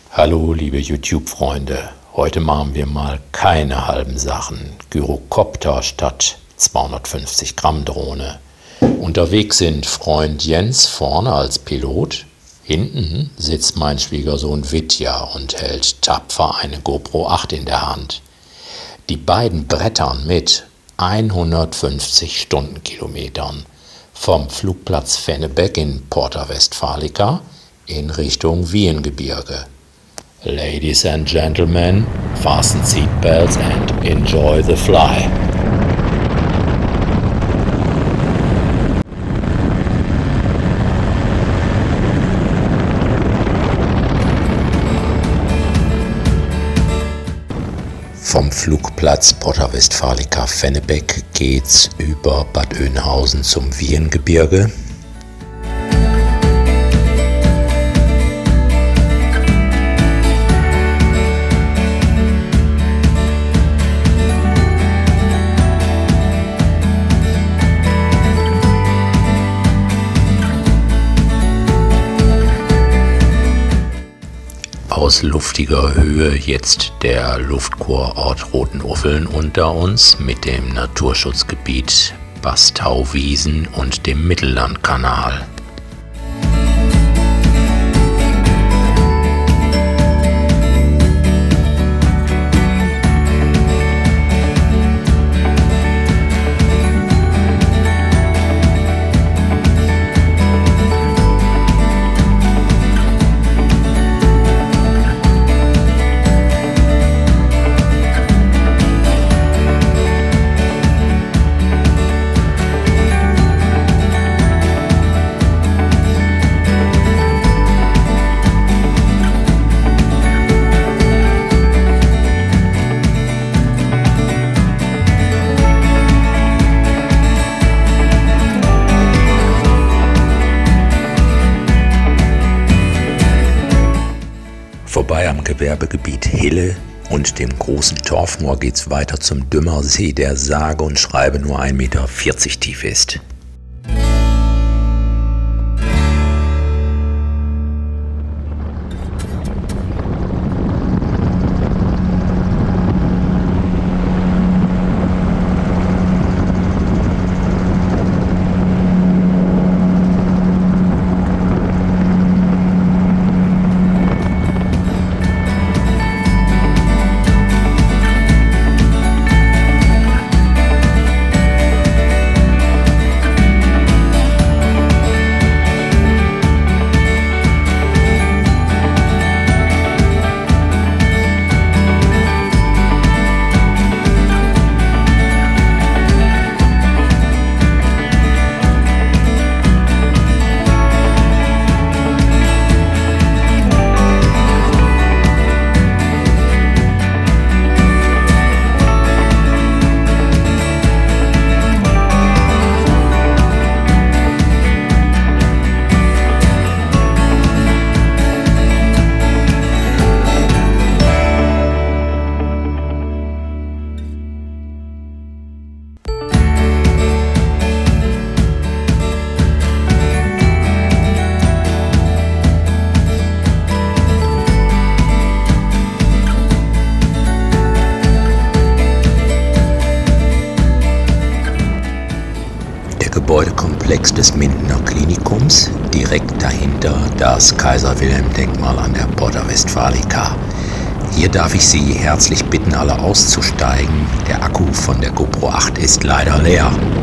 Hallo liebe YouTube-Freunde, heute machen wir mal keine halben Sachen. Gyrocopter statt 250 Gramm Drohne. Unterwegs sind Freund Jens vorne als Pilot. Hinten sitzt mein Schwiegersohn Vitja und hält tapfer eine GoPro 8 in der Hand. Die beiden brettern mit 150 Stundenkilometern vom Flugplatz Vennebeck in Porta Westfalica in Richtung Wiehengebirge. Ladies and gentlemen, fasten seatbelts and enjoy the fly. Vom Flugplatz Porta Westfalica Vennebeck geht's über Bad Oeynhausen zum Wiehengebirge. Aus luftiger Höhe jetzt der Luftkurort Rotenuffeln unter uns mit dem Naturschutzgebiet Bastauwiesen und dem Mittellandkanal. Vorbei am Gewerbegebiet Hille und dem großen Torfmoor geht's weiter zum Dümmersee, der sage und schreibe nur 1,40 Meter tief ist. Gebäudekomplex des Mindener Klinikums, direkt dahinter das Kaiser-Wilhelm-Denkmal an der Porta Westfalica. Hier darf ich Sie herzlich bitten, alle auszusteigen. Der Akku von der GoPro 8 ist leider leer.